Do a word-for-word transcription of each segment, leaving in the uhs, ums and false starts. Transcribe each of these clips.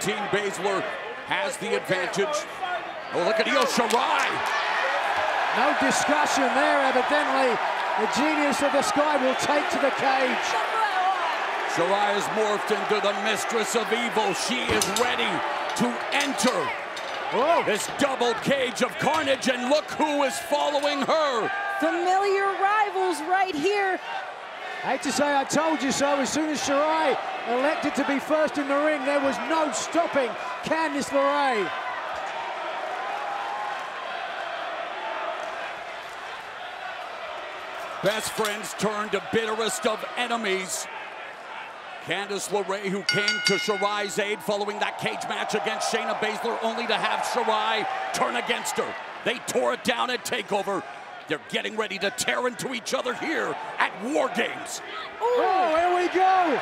Team Baszler has the advantage. Oh, look at Io Shirai. No discussion there, evidently. The genius of the sky will take to the cage. Shirai has morphed into the mistress of evil. She is ready to enter Whoa. this double cage of carnage, and look who is following her. Familiar rivals right here. I hate to say I told you so. As soon as Shirai elected to be first in the ring, there was no stopping Candice LeRae. Best friends turned to bitterest of enemies. Candice LeRae, who came to Shirai's aid following that cage match against Shayna Baszler, only to have Shirai turn against her. They tore it down at TakeOver. They're getting ready to tear into each other here at War Games. Oh, here we go.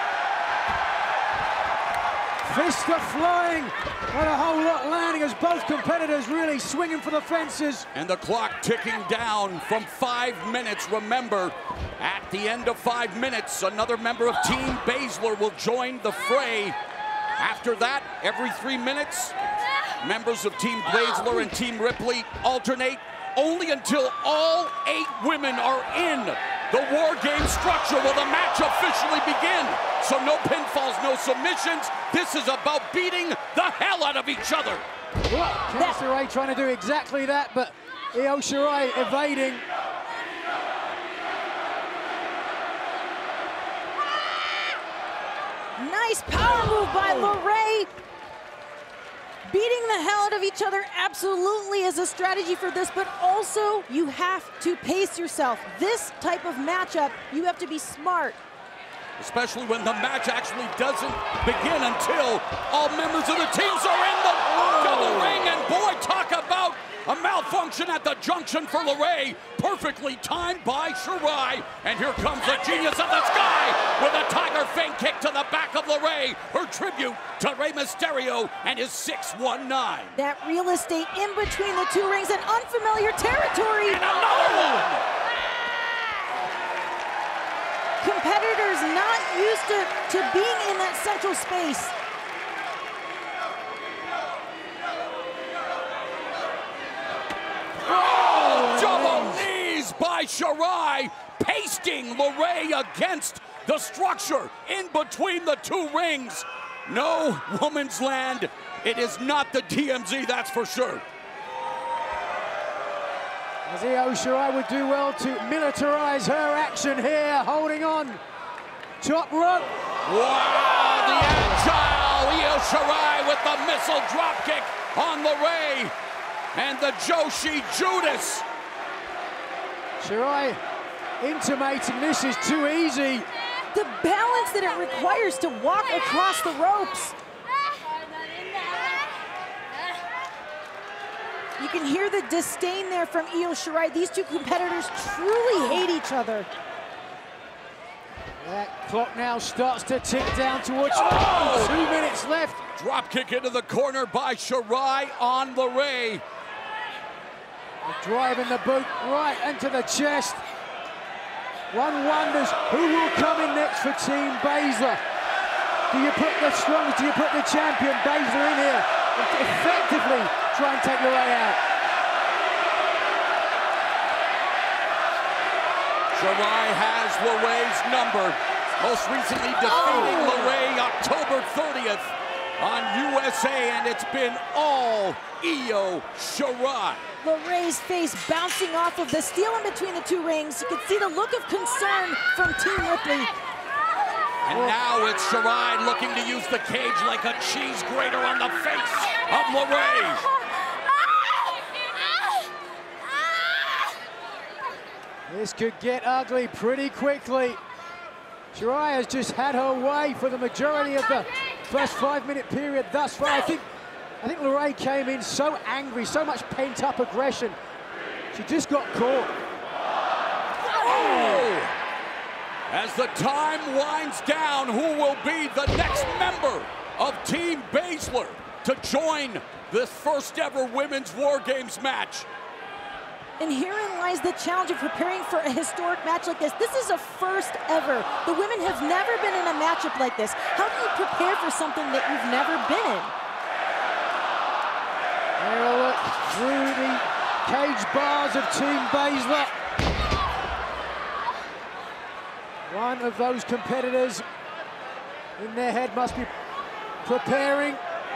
Fists are flying, and a whole lot landing as both competitors really swinging for the fences. And the clock ticking down from five minutes. Remember, at the end of five minutes, another member of Team Baszler will join the fray. After that, every three minutes, members of Team Baszler and Team Ripley alternate, only until all eight women are in the War Game structure will the match officially begin. So no pinfalls, no submissions. This is about beating the hell out of each other. Well, Candice LeRae trying to do exactly that, but Io Shirai evading. Nice power move by LeRae. Beating the hell out of each other absolutely is a strategy for this, but also you have to pace yourself. This type of matchup, you have to be smart. Especially when the match actually doesn't begin until all members of the teams are in the, oh. the ring. And boy, talk about a malfunction at the junction for LeRae. Perfectly timed by Shirai. And here comes the genius of the sky with a tiger feint kick to the back of LeRae. Her tribute to Rey Mysterio and his six one nine. That real estate in between the two rings and unfamiliar territory. And another one. Competitors not used to, to being in that central space. Oh, double knees by Shirai, pasting LeRae against the structure in between the two rings. No woman's land. It is not the D M Z, that's for sure. As Io Shirai would do well to militarize her action here, holding on. Top rope. Wow, the agile Io Shirai with the missile dropkick on LeRae. And the Joshi Judas. Shirai intimating this is too easy. The balance that it requires to walk across the ropes. You can hear the disdain there from Io Shirai. These two competitors truly hate each other. That clock now starts to tick down towards oh! two minutes left. Drop kick into the corner by Shirai on LeRae. Driving the boot right into the chest. One wonders who will come in next for Team Baszler. Do you put the strongest, do you put the champion Baszler in here and effectively try and take LeRae out? Shirai has LeRae's number, most recently defeating oh. LeRae October thirtieth on U S A, and it's been all Io Shirai. LeRae's face bouncing off of the steel in between the two rings. You can see the look of concern from Team Ripley. And now it's Shirai looking to use the cage like a cheese grater on the face of LeRae. This could get ugly pretty quickly. Shirai has just had her way for the majority of the first five-minute period thus far. I think, I think LeRae came in so angry, so much pent-up aggression. She just got caught. Oh! As the time winds down, who will be the next member of Team Baszler to join this first ever Women's War Games match? And herein lies the challenge of preparing for a historic match like this. This is a first ever. The women have never been in a matchup like this. How do you prepare for something that you've never been in? They're a look through the cage bars of Team Baszler. One of those competitors in their head must be preparing.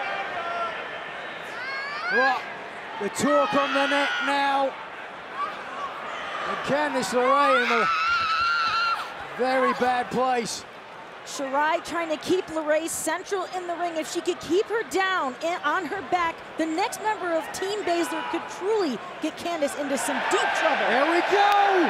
What? The talk on the neck now. And Candice LeRae in a very bad place. Shirai trying to keep LeRae central in the ring. If she could keep her down and on her back, the next member of Team Baszler could truly get Candice into some deep trouble. There we go!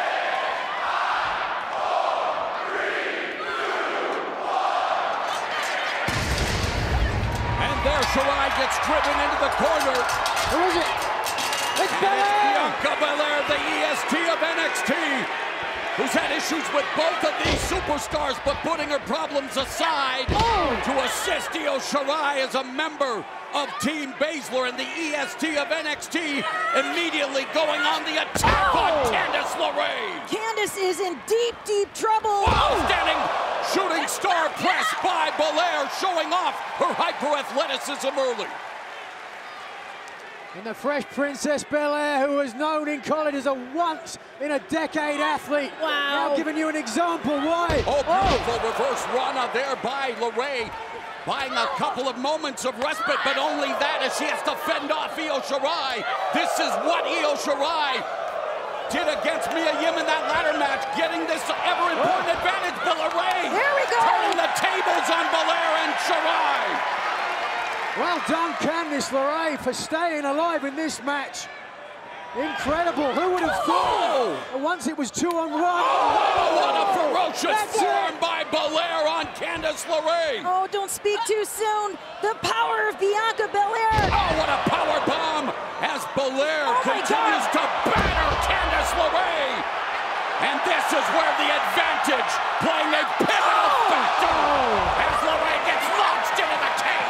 And there Shirai gets driven into the corner. Who is it? It's And Belair! it's Bianca Belair, the E S T of N X T, who's had issues with both of these superstars, but putting her problems aside Oh. to assist Io Shirai as a member of Team Baszler, and the E S T of N X T immediately going on the attack Oh. on Candice LeRae. Candice is in deep, deep trouble. Oh, standing shooting star press by Belair, showing off her hyper-athleticism early. And the Fresh Princess Belair, who was known in college as a once-in-a-decade athlete. Wow. Now giving you an example why. Oh, beautiful reverse Rana there by LeRae, buying a couple of moments of respite, but only that as she has to fend off Io Shirai. This is what Io Shirai did against Mia Yim in that ladder match, getting this ever-important advantage, but LeRae Here we go. turning the tables on Belair and Shirai. Well done, Candice LeRae, for staying alive in this match. Incredible. Who would have thought? Oh. Once it was two on one. Oh, what a ferocious That's forearm it. by Belair on Candice LeRae. Oh, don't speak too soon. The power of Bianca Belair. Oh, what a power bomb as Belair Oh my continues God. to batter Candice LeRae. And this is where the advantage playing a pivotal factor as LeRae gets launched into the cage.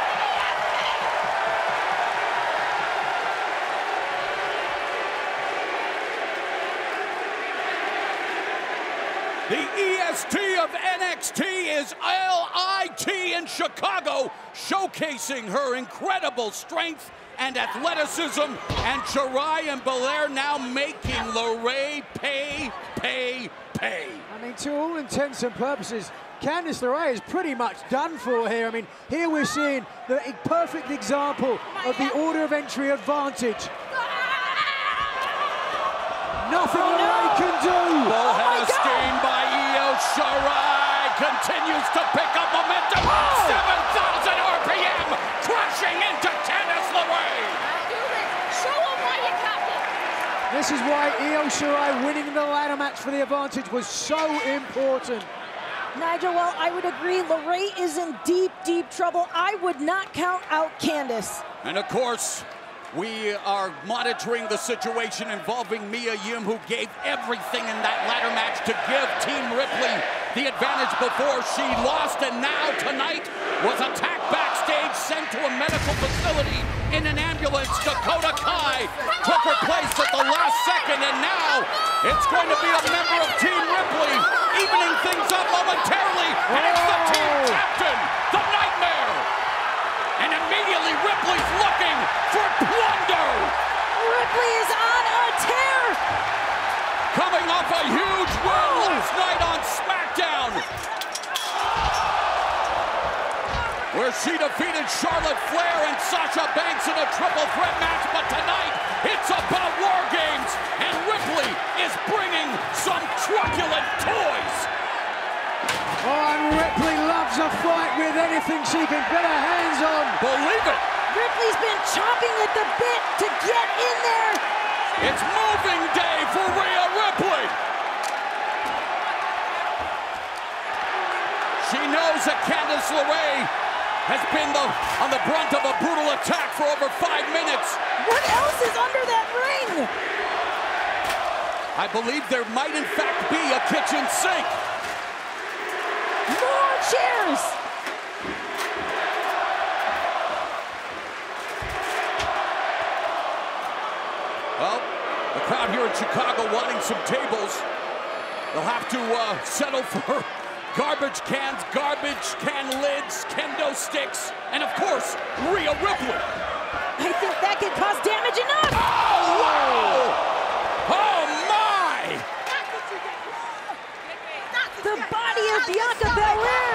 The E S T of N X T is L I T in Chicago, showcasing her incredible strength and athleticism, and Shirai and Belair now making LeRae pay, pay, pay. I mean, to all intents and purposes, Candice LeRae is pretty much done for here. I mean, here we're seeing the perfect example of the order of entry advantage. Nothing Oh, LeRae no. can do. Bullhead God. steam by Io Shirai continues to pick up momentum. Oh. seven thousand R P M, crashing into Candice LeRae. Show them why you got it. This is why Io Shirai winning the ladder match for the advantage was so important. Nigel, well, I would agree. LeRae is in deep, deep trouble. I would not count out Candice. And of course, we are monitoring the situation involving Mia Yim, who gave everything in that ladder match to give Team Ripley the advantage before she lost, and now tonight was attacked backstage, sent to a medical facility in an ambulance. Dakota Kai took her place at the last second, and now it's going to be a member of Team Ripley, evening things up momentarily, and it's the team captain, the Nightmare. And immediately Ripley's looking for plunder. Ripley is on a tear. Coming off a huge win last night on SmackDown, where she defeated Charlotte Flair and Sasha Banks in a triple threat match. But tonight, it's about War Games, and Ripley is bringing some truculent toys. Oh, and Ripley loves a fight with anything she can get her hands on. Believe it. Ripley's been chomping at the bit to get in there. It's moving day for Rhea Ripley. She knows that Candice LeRae has been the, on the brunt of a brutal attack for over five minutes. What else is under that ring? I believe there might in fact be a kitchen sink. More chairs. Well, the in Chicago wanting some tables. They'll have to uh, settle for garbage cans, garbage can lids, kendo sticks, and of course, Rhea Ripley. I think that could cause damage enough. Oh, wow! Oh, my! The body of Bianca Belair.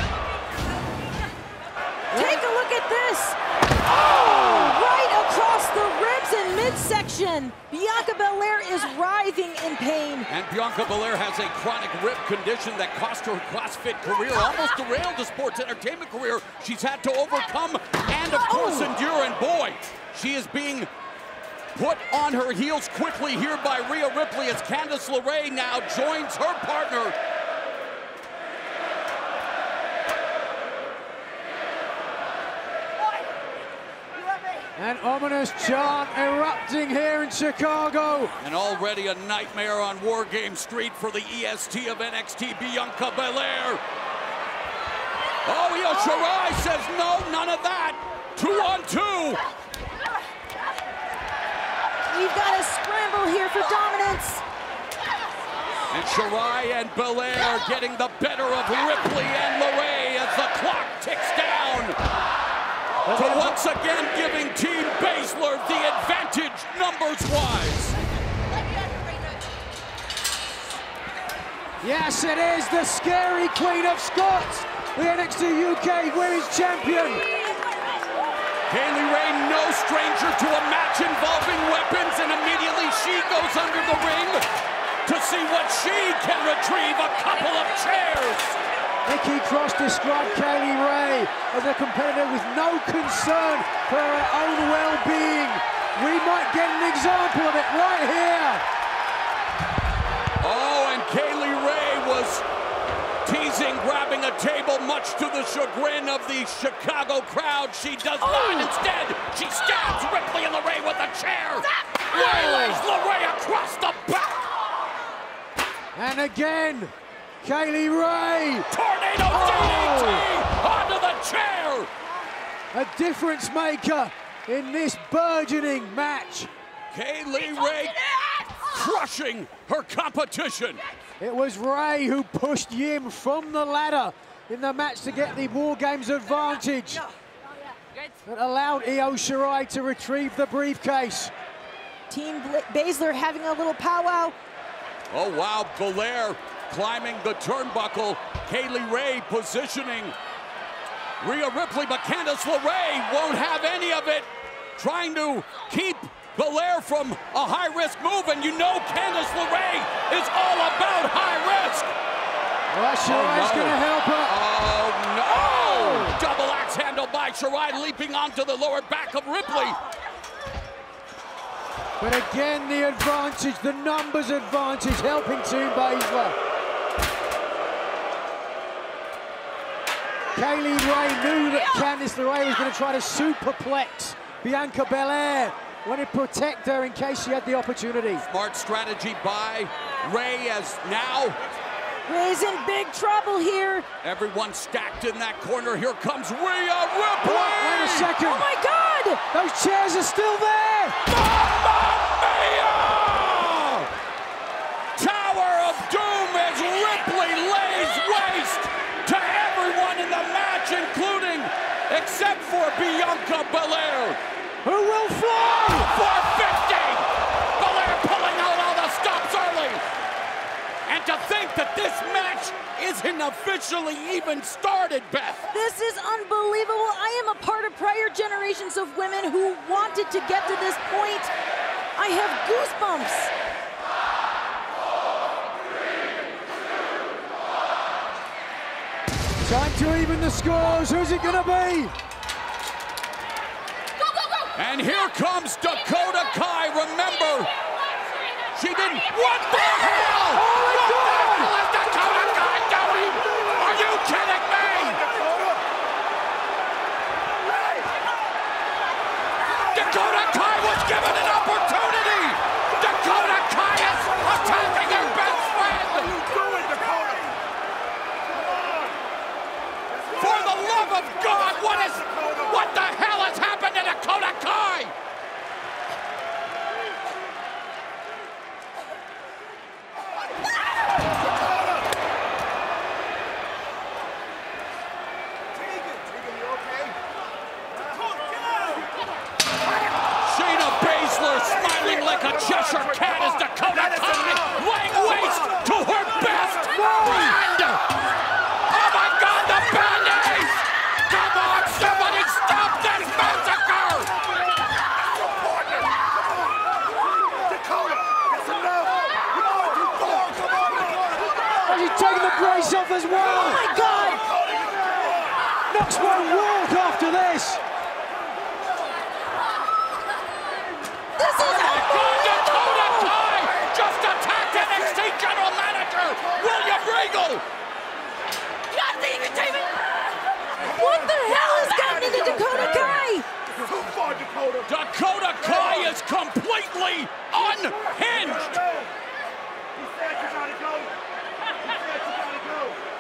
Take a look at this. Oh, right across the ribs and midsection. Bianca Belair is writhing in pain. And Bianca Belair has a chronic rib condition that cost her CrossFit career, almost derailed the sports entertainment career she's had to overcome and, of course, Oh. endure. And boy, she is being put on her heels quickly here by Rhea Ripley as Candice LeRae now joins her partner. An ominous chant erupting here in Chicago. And already a nightmare on War Game Street for the E S T of N X T, Bianca Belair. Oh, Io Shirai says no, none of that. Two on two. We've got a scramble here for dominance. And Shirai and Belair getting the better of Ripley and LeRae as the clock ticks down. To once again giving Team Baszler the advantage numbers-wise. Yes, it is the scary Queen of Scots, the N X T U K Women's Champion. Kaylee Ray, no stranger to a match involving weapons, and immediately she goes under the ring to see what she can retrieve, a couple of chairs. Nikki Cross described Kaylee Ray as a competitor with no concern for her own well-being. We might get an example of it right here. Oh, and Kaylee Ray was teasing, grabbing a table, much to the chagrin of the Chicago crowd. She does Oh. not. Instead, she stabs Ripley and LeRae with a chair. Waylays LeRae across the back. And again, Kaylee Ray. Tornado Oh. D D T onto the chair. A difference maker in this burgeoning match. Kaylee Ray crushing her competition. It was Ray who pushed Yim from the ladder in the match to get the War Games advantage. That allowed Io Shirai to retrieve the briefcase. Team Baszler having a little powwow. Oh, wow, Belair climbing the turnbuckle. Kaylee Ray positioning Rhea Ripley, but Candice LeRae won't have any of it. Trying to keep Belair from a high-risk move, and you know Candice LeRae is all about high risk. Well, Shirai's no. going to help her. Oh, no! Double axe handle by Shirai, leaping onto the lower back of Ripley. But again, the advantage, the numbers advantage, helping Team Baszler. Kaylee Ray knew that Candice LeRae was going to try to superplex Bianca Belair. Wanted to protect her in case she had the opportunity. Smart strategy by Ray, as now Ray's in big trouble here. everyone stacked in that corner. Here comes Rhea Ripley! Wait a second. Oh my God! Those chairs are still there. Mamma mia! Tower of Doom as Ripley lays waste to everyone in the match, including, except for Bianca Belair. Who will fly? four fifty! Belair pulling out all the stops early. And to think that this match isn't officially even started, Beth. This is unbelievable. I am a part of prior generations of women who wanted to get to this point. I have goosebumps. Time to even the scores. Who's it going to be? Go, go, go! And here comes Dakota Kai. Remember, she didn't. What the hell? Oh my what God! the hell is Dakota Kai doing? Are you kidding me? Dakota Kai was given an opportunity. Dakota Kai is attacking her best friend. What are you doing, Dakota? For the love of God, what is, what the hell has happened to Dakota Kai? smiling like a Cheshire cat as Dakota Kai laying waste to her best friend. Oh my God, the band-aids! Come on, somebody stop this massacre! Dakota, it's enough. Come on, come on, come on, Oh, she's taking the brace off as well. Oh my God! Knox won't walk after this. This is Dakota unbelievable! Kai just attacked N X T General Manager William Regal. Nothing, David. What the hell has gotten into Dakota Kai? Too far, Dakota. Dakota Kai is completely unhinged. He said you gotta go. He said you gotta go.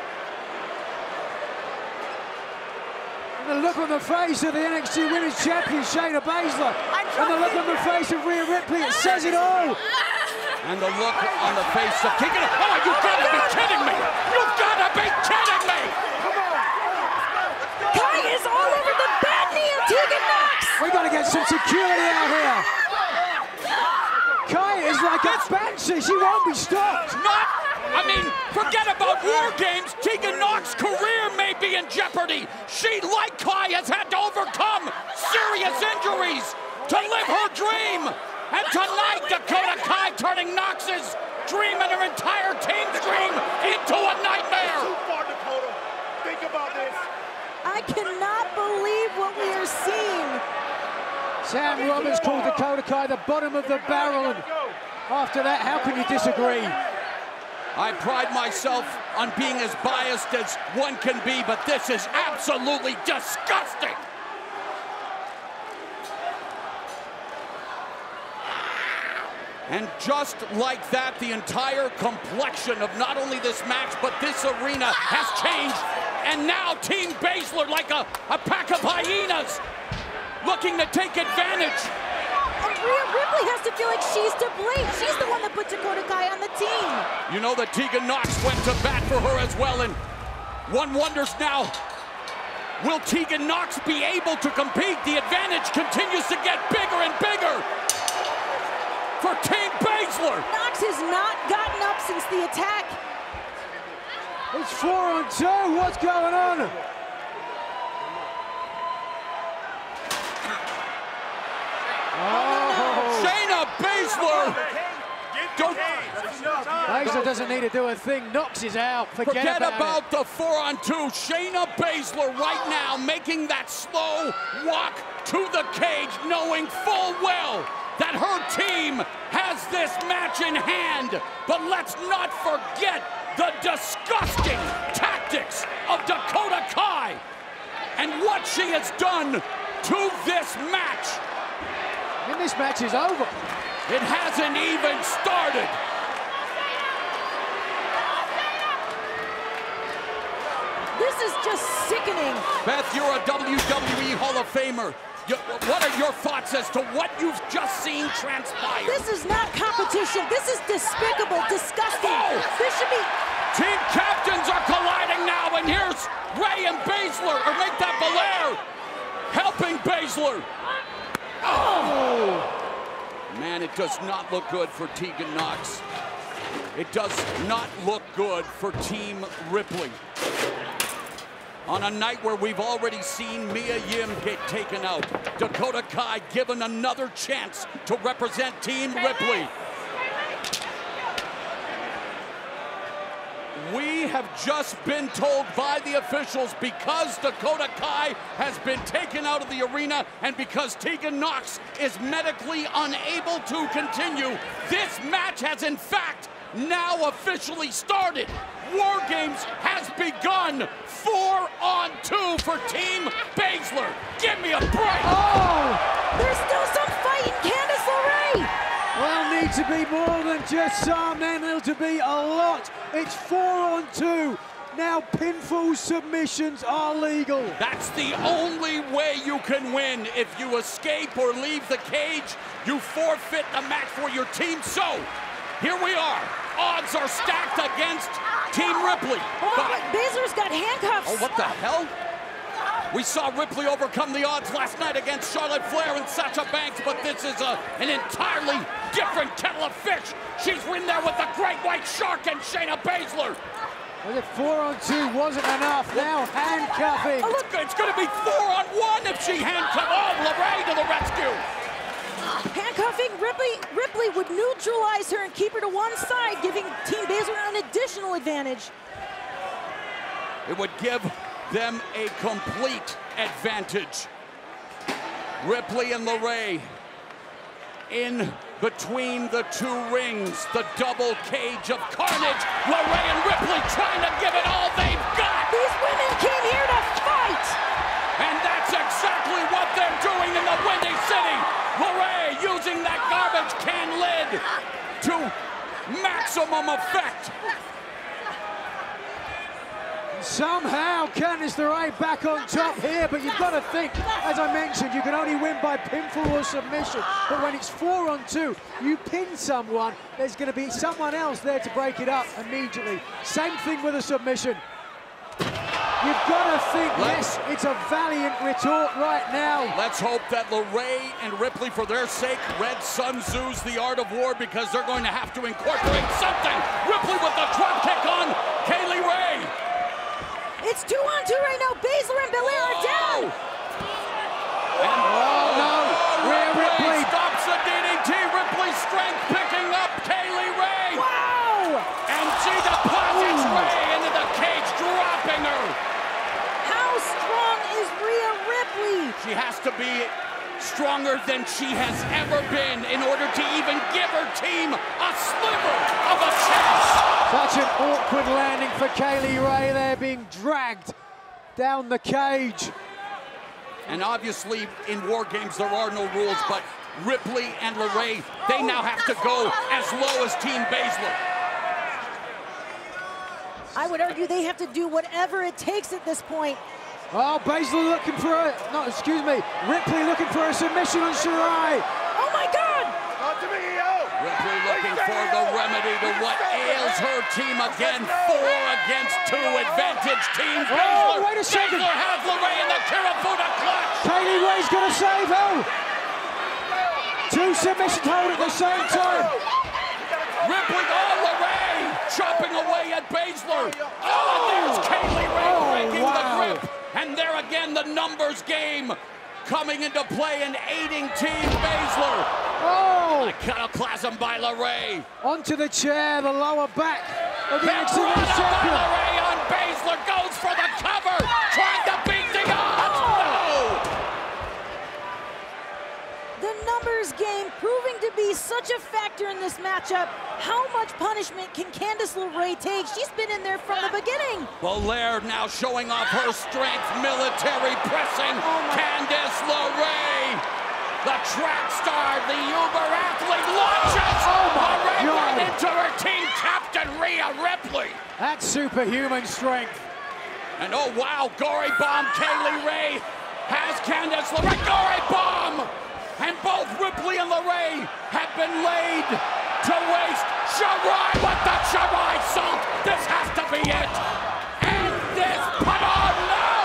And the look on the face of the N X T Women's Champion, Shayna Baszler. And the look on the face of Rhea Ripley, it says it all. And the look on the face of Tegan. Oh, you gotta be kidding me! You've gotta be kidding me! Kai is all over the bad knee of Tegan Knox! We gotta get some security out here. Kai is like a banshee, she won't be stopped. Not, I mean, forget about War Games. Tegan Knox's career may be in jeopardy. She, like Kai, has had to overcome serious injuries to live her dream. And tonight, Dakota Kai turning Knox's dream and her entire team's dream into a nightmare. Too far, Dakota. Think about this. I cannot believe what we are seeing. Sam Roberts called Dakota Kai the bottom of the barrel, and after that, how can you disagree? I pride myself on being as biased as one can be, but this is absolutely disgusting. And just like that, the entire complexion of not only this match, but this arena has changed. And now Team Baszler, like a, a pack of hyenas, looking to take advantage. And Rhea Ripley has to feel like she's to blame. She's the one that put Dakota Kai on the team. You know that Tegan Knox went to bat for her as well, and one wonders now, will Tegan Knox be able to compete? The advantage continues to get bigger and bigger for Team Baszler. Knox has not gotten up since the attack. It's four on two, what's going on? Oh, Shayna Baszler. Don't Baszler doesn't need to do a thing. Knox is out. Forget, forget about, about it. the four on two. Shayna Baszler right now making that slow walk to the cage, knowing full well that her team has this match in hand. But let's not forget the disgusting tactics of Dakota Kai and what she has done to this match. And this match is over. It hasn't even started. This is just sickening. Beth, you're a W W E Hall of Famer. You, what are your thoughts as to what you've just seen transpire? This is not competition. This is despicable, disgusting. Oh! This should be... Team captains are colliding now, and here's Ray and Baszler, or make that Belair, helping Baszler. Oh! Man, it does not look good for Tegan Knox. It does not look good for Team Ripley. On a night where we've already seen Mia Yim get taken out, Dakota Kai given another chance to represent Team Ripley. We have just been told by the officials, because Dakota Kai has been taken out of the arena and because Tegan Knox is medically unable to continue, this match has in fact now officially started. War Games has begun. Four on two for Team Baszler. Give me a break. Oh! There's still some fight in Candice LeRae. Well, need to be more than just some, then there'll to be a lot. It's four on two. Now pinfall submissions are legal. That's the only way you can win. If you escape or leave the cage, you forfeit the match for your team. So, here we are. Odds are stacked against Team Ripley. Oh, But- but Baszler's got handcuffs. oh, what the hell? We saw Ripley overcome the odds last night against Charlotte Flair and Sasha Banks, but this is a, an entirely different kettle of fish. She's in there with the Great White Shark and Shayna Baszler. Was it four on two? Wasn't enough. Now handcuffing. Oh, look, it's going to be four on one if she handcuffs. Oh, LeRae to the rescue. Handcuffing Ripley, Ripley would neutralize her and keep her to one side, giving Team Baszler an additional advantage. It would give them a complete advantage. Ripley and LeRae in between the two rings, the double cage of carnage. LeRae and Ripley trying to give it all they've got. These women came here to fight. And that's exactly what they're doing in the Windy City. LeRae using that garbage can lid to maximum effect. Somehow Candice LeRae back on top here, but you've got to think, as I mentioned, you can only win by pinfall or submission. But when it's four on two, you pin someone, there's going to be someone else there to break it up immediately. Same thing with a submission. You've got to think, yes, it's a valiant retort right now. Let's hope that LeRae and Ripley, for their sake, read Sun Tzu's The Art of War, because they're going to have to incorporate something. Ripley with the drop kick on Kaylee Ray. It's two on two right now. Baszler and Belair are down. And oh, no. Rhea Ripley stops the D D T. Ripley's strength picking up Kaylee Ray. Wow. And she deposits Ooh. Ray into the cage, dropping her. How strong is Rhea Ripley? She has to be stronger than she has ever been in order to even give her team a sliver of a chance. Such an awkward landing for Kaylee Ray there, being dragged down the cage. And obviously in War Games there are no rules, but Ripley and LeRae, they now have to go as low as Team Baszler. I would argue they have to do whatever it takes at this point. Oh, Baszler looking for a, no, excuse me, Ripley looking for a submission on Shirai. Oh my God! Not to me, E O. Ripley looking for the remedy to what ails her team again. Four against two advantage Team Baszler. Oh, wait a second. Baszler has LeRae in the Kirifuda clutch. Kaylee Ray's gonna save her. Two submissions hold at the same time. Ripley, oh, LeRae chopping away at Baszler. Oh, and there's Kaylee Ray Oh, breaking wow. the grip. And there again, the numbers game coming into play and aiding Team Baszler. Oh! Iconoclasm by LeRae. Onto the chair, the lower back of the X Division Piranha by champion. LeRae on Baszler, goes for the cover, trying to beat the odds. No! The numbers game proving to be such a factor in this matchup. How much punishment can Candice LeRae take? She's been in there from the beginning. Belair now showing off her strength, military pressing. Oh Candice LeRae, the track star, the uber athlete, launches. Oh my LeRae God. right into her team captain, Rhea Ripley. That's superhuman strength. And oh wow, Gory Bomb, Kaylee Ray has Candice LeRae, Gory Bomb! And both Ripley and LeRae have been laid to waste. Shirai with the Shirai salt. This has to be it. And this, but oh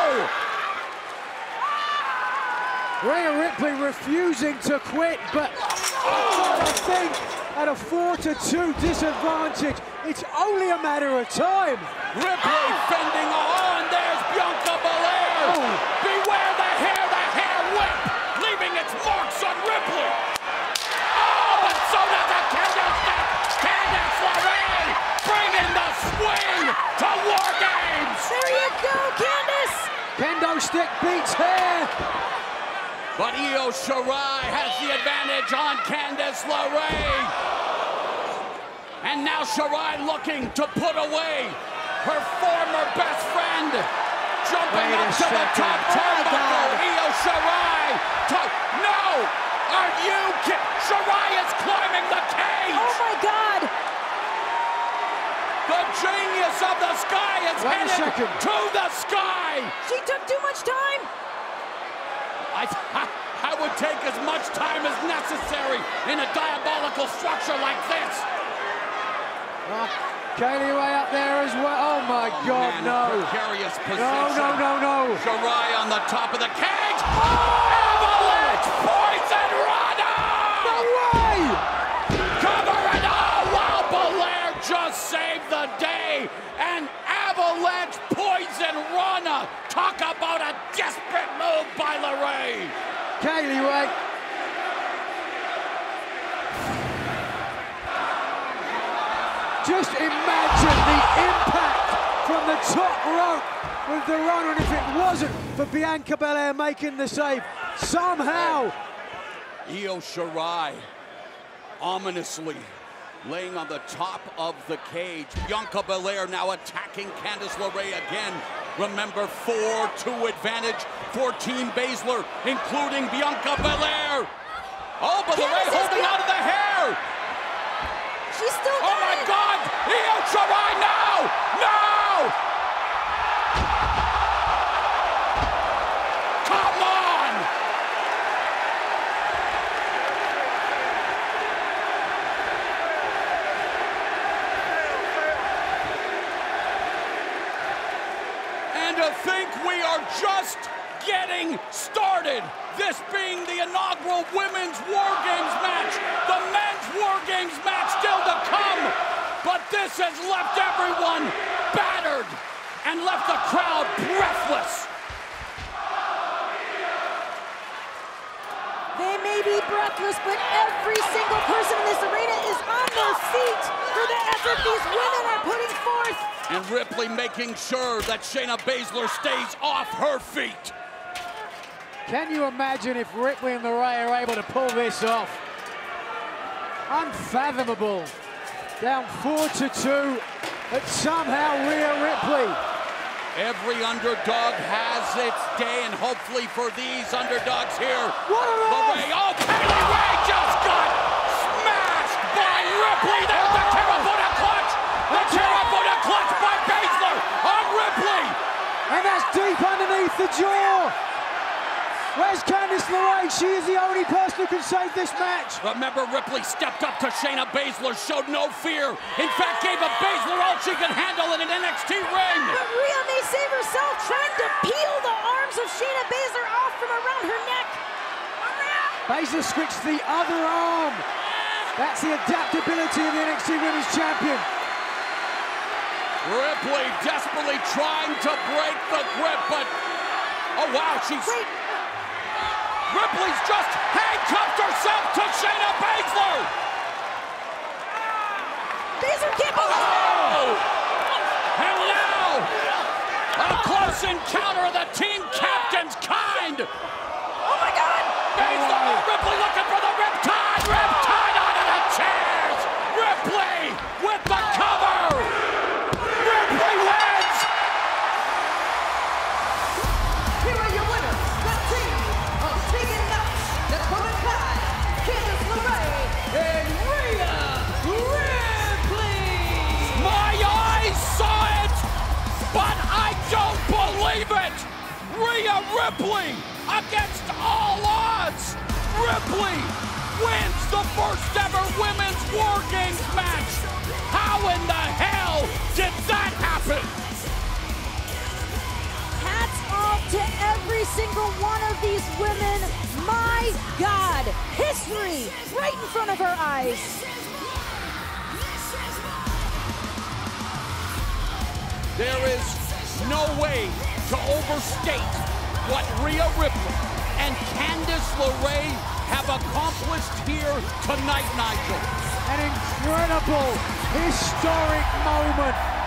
no! Rhea Ripley refusing to quit, but I think at a four to two disadvantage, it's only a matter of time. Ripley fending on. There's Bianca Belair. Oh. Beware the hair, the hair whip, leaving its marks on Ripley. Oh, but so does the Candice. Candice LeRae bringing the swing to War Games. There you go, Candice! Kendo stick beats hair. But Io Shirai has the advantage on Candice LeRae. And now Shirai looking to put away her former best friend. Jumping Wait a up to the second. top Oh my turnbuckle. God. Io Shirai. To, no! Are you kidding? Shirai is climbing the cage. Oh my God! The genius of the sky is Wait a headed second. to the sky. She took too much time! I, I would take as much time as necessary in a diabolical structure like this. Uh, Kaylee Ray up there as well. Oh my God, Man, no. precarious position. No, no, no, no. Shirai on the top of the cage. Oh! Avalanche poison Rana! No way! Cover it! Oh, wow, Belair just saved the day. And Avalanche poison Rana. Talk about a desperate move by LeRae. Kaylee Ray. Just imagine the impact from the top rope with the runner, and if it wasn't for Bianca Belair making the save, somehow. Io Shirai ominously laying on the top of the cage. Bianca Belair now attacking Candice LeRae again. Remember, four two advantage for Team Baszler, including Bianca Belair. Oh, but LeRae holding on to the hair. She's still Oh my it. God! Io Shirai now! No! Come on! And to think we are just getting started. This being the inaugural Women's War Games match. The Men's War Games match still to come. But this has left everyone battered and left the crowd breathless. They may be breathless, but every single person in this arena is on their feet for the effort these women are putting forth. And Ripley making sure that Shayna Baszler stays off her feet. Can you imagine if Ripley and LeRae are able to pull this off? Unfathomable. Down four to two, but somehow Rhea Ripley. Every underdog has its day, and hopefully for these underdogs here, What a run! LeRae, oh, Kaylee Ray just got smashed by Ripley. There's the Terrabuda clutch. The Terrabuda clutch by Baszler on Ripley. And that's deep underneath the jaw. Where's Candice LeRae? She is the only person who can save this match. Remember, Ripley stepped up to Shayna Baszler, showed no fear. In fact, gave a Baszler all she could handle in an N X T ring. But Rhea may save herself trying to peel the arms of Shayna Baszler off from around her neck. Baszler switched the other arm. That's the adaptability of the N X T Women's Champion. Ripley desperately trying to break the grip, but oh wow, she's... Wait. Ripley's just handcuffed herself to Shayna Baszler! Baszler can't believe it! Oh! And now, a close encounter of the team captain's kind! Oh my God! Baszler, oh, Ripley looking for the riptide! Riptide onto the chairs! Ripley with the cover! Ripley wins! Here are your winners, the team of Tegan Knox, Dakota Kai, Candice LeRae, and Rhea Ripley! My eyes saw it, but I don't believe it! Rhea Ripley against all odds! Ripley wins the first ever Women's War Games match! How in the hell did that happen? Hats off to every single one of these women. My God, history right in front of her eyes. There is no way to overstate what Rhea Ripley and Candice LeRae have accomplished here tonight, Nigel. An incredible, historic moment